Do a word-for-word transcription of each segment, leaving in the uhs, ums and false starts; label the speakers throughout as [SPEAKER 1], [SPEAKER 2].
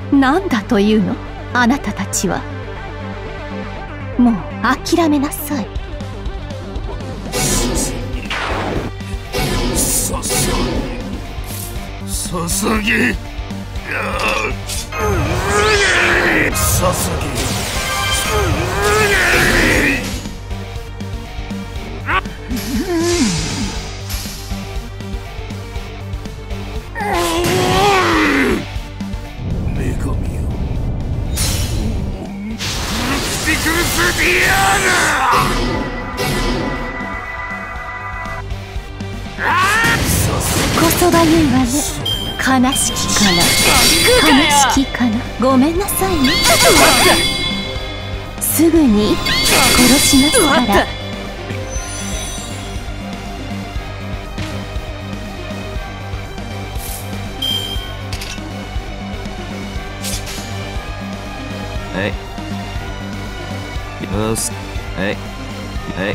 [SPEAKER 1] 何だというの、あなたたちは。もう諦めなさい。
[SPEAKER 2] ささささぎささぎ女神よ、ビクルスディアー
[SPEAKER 1] こそばゆいわね。悲しきかな、悲しきかな。ごめんなさいね。すぐに殺しますから。
[SPEAKER 2] はいよし、はいはい、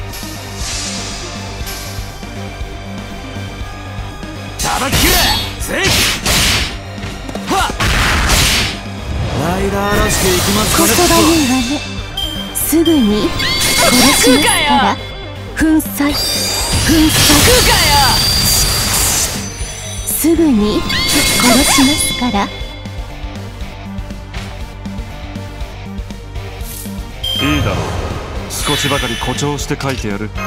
[SPEAKER 2] 叩き切れせいはっ、ライダーらしていきますかね。
[SPEAKER 1] こそばゆいわね。すぐに殺しますから。粉砕粉砕。すぐに殺しますから。
[SPEAKER 3] いいだろう、少しばかり誇張して書いてやる。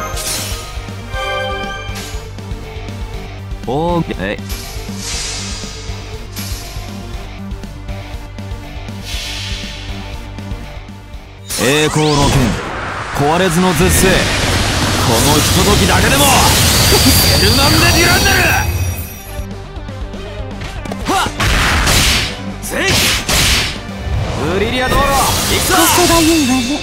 [SPEAKER 2] おー、はい、栄光の剣、壊れずの絶世、このひとときだけでもエルマンでデュランダルはっせいウリリア道路行くぞ。
[SPEAKER 1] こそばゆいわね。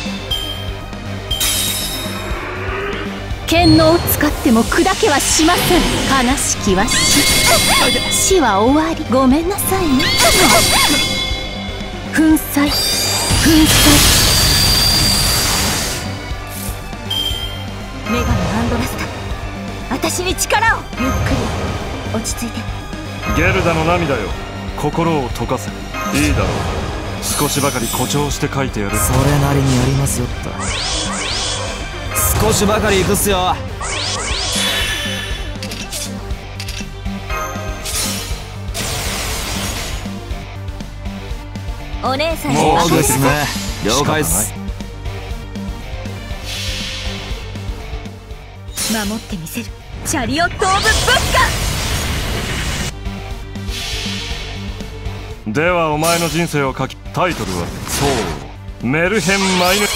[SPEAKER 1] 剣能を使っても砕けはしません。悲しきは死。死は終わり。ごめんなさいね。粉砕粉砕。女神アンドラスタ、私に力を。ゆっくり落ち着いて。
[SPEAKER 3] ゲルダの涙よ、心を溶かせ。いいだろう、少しばかり誇張して書いてやる。
[SPEAKER 2] それなりにやりますよっと。少しばかり行くっすよ。
[SPEAKER 1] お姉さんに
[SPEAKER 2] もう
[SPEAKER 1] 任せな
[SPEAKER 2] ですね、
[SPEAKER 1] さい。
[SPEAKER 2] 了解っす。
[SPEAKER 1] 守ってみせる。チャリオット・オブ・ブッカ。
[SPEAKER 3] ではお前の人生を書き、タイトルはそうメルヘン・マイヌだ。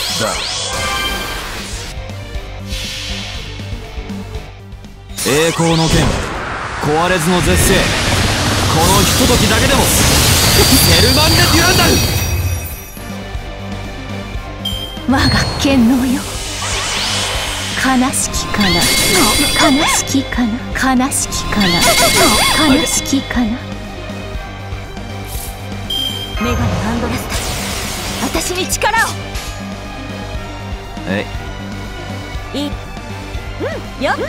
[SPEAKER 2] 栄光の剣、壊れずの絶世、このひとときだけでもヘルマンデ・デュランダル。
[SPEAKER 1] 我が剣能よ。悲しきかな、悲しきかな、悲しきかな、悲しきかな。女神アンドラスタ、私に力を。
[SPEAKER 2] はい
[SPEAKER 1] いうんよ、うん、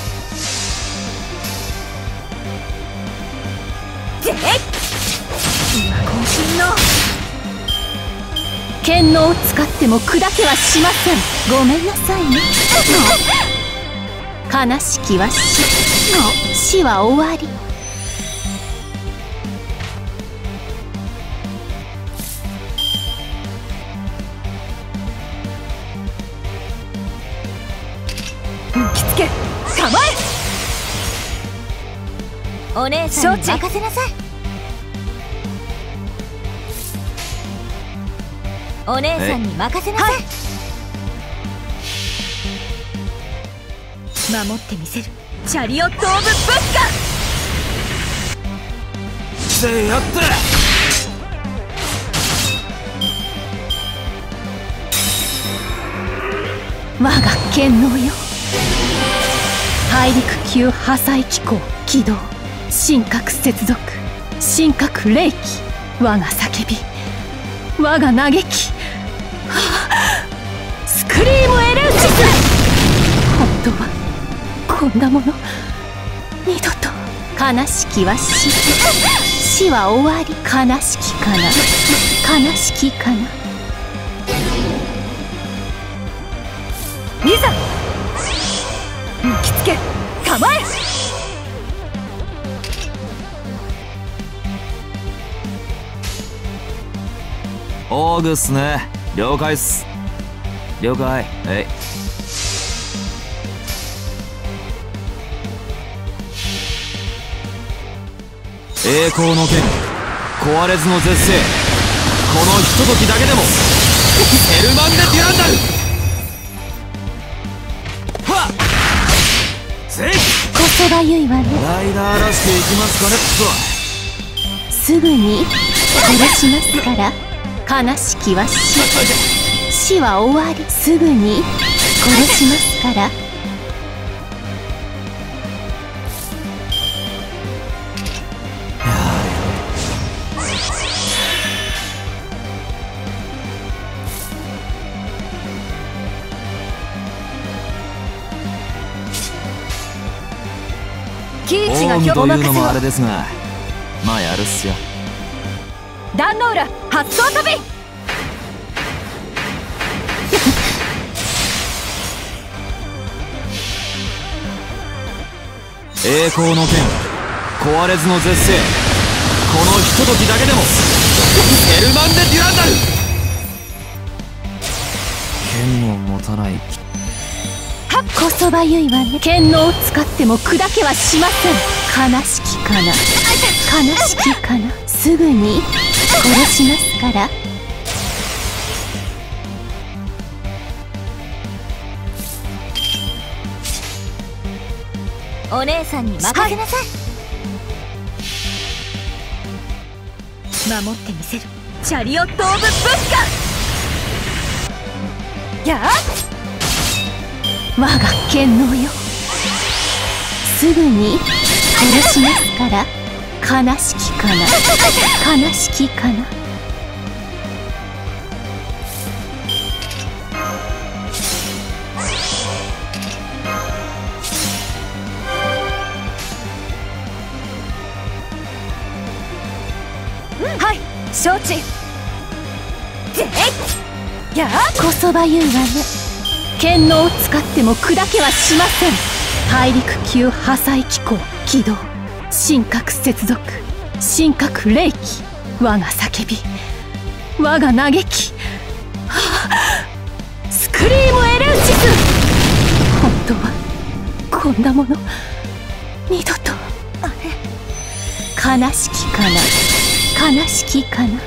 [SPEAKER 1] ぜい今渾身の剣能を使っても砕けはしません。ごめんなさいね。悲しきは死。死は終わり。着付け構え。お姉さんに任せなさい。お姉さんに任せなさい。守ってみせる。チャリオット・オブ・ブッカ。
[SPEAKER 2] せいやって
[SPEAKER 1] 我が剣能よ。大陸級破砕機構起動。神格接続。神格霊気。我が叫び、我が嘆き、はあ、スクリームエルーシス。本当はこんなもの二度と。悲しきは死。 死は終わり。悲しきかな、悲しきかな。いざ向きつけ構え。
[SPEAKER 2] オーグっすね。了解っす。了解。えい。栄光の剣、壊れずの絶世。このひとときだけでもヘルマンデ・デュランダル。はっせい。
[SPEAKER 1] こそばゆいわね。
[SPEAKER 2] ライダーらしていきますかねっと。
[SPEAKER 1] すぐに殺しますから。悲しきは死。死は終わり。すぐに殺しますから。
[SPEAKER 2] オームというのもあれですが、まあやるっすよ。
[SPEAKER 1] 壇ノ浦発想飛び。
[SPEAKER 2] 栄光の剣、壊れずの絶世。このひとときだけでもヘルマンデ・デュランダル。剣を持たない。
[SPEAKER 1] はっこそばゆいわね。剣能を使っても砕けはしません。悲しきかな、悲しきかな。すぐに殺しますから。お姉さんに任せなさい、はい、守ってみせる。チャリオット・オブ・ブスカ。やあ我が剣能よ。すぐに殺しますから。悲しきかな、悲しきかな。はい、承知。ぜいやあこそばゆいわね。剣能を使っても砕けはしません。大陸級破砕機構起動。神格接続、神格霊気。我が叫び、我が嘆き、はあ、スクリームエレウシス。本当はこんなもの二度と。あれ悲しきかな、悲しきかな。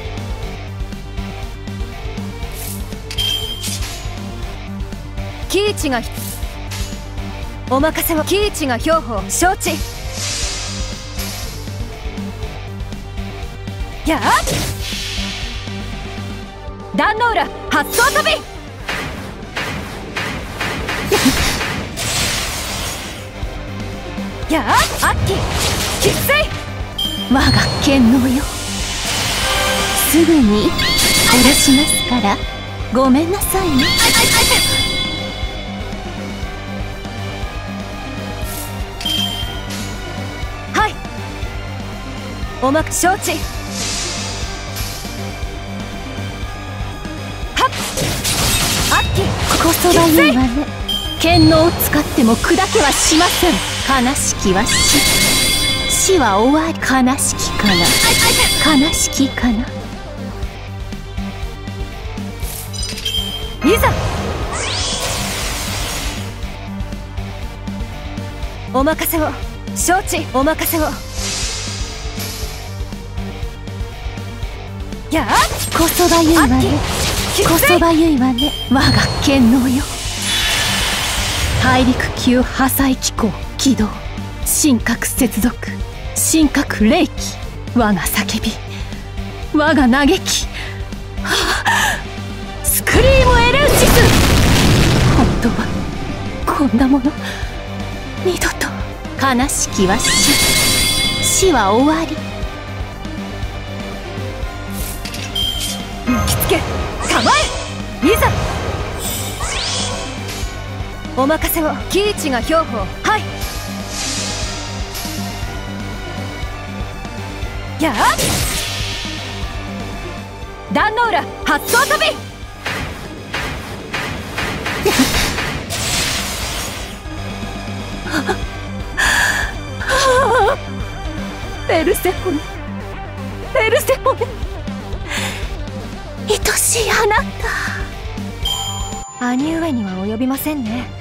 [SPEAKER 1] キイチがお任せを。キイチが兵法承知。やあ壇ノ浦発想飛び。やあアッキー喫水。我が剣能よ。すぐに殺しますから。ごめんなさいね。はい、おまく承知。はっアッキーこそばゆいわね。剣能を使っても砕けはしません。悲しきは死。死は終わり。悲しきかな、悲しきかな。いざお任せを。承知。お任せを。やあこそばゆいわね。こそばゆいわね。我が剣能よ。大陸級破砕機構起動。神格接続、神格霊気。我が叫び、我が嘆き、はあ、スクリームエレウシス。本当はこんなもの二度と。悲しきは死。死は終わり。向きつけ構え。いざお任せを。キイチが兵法。はい。 やあ、壇の浦発想飛びペルセフォネ、ペルセフォネ、愛しいあなた。兄上には及びませんね。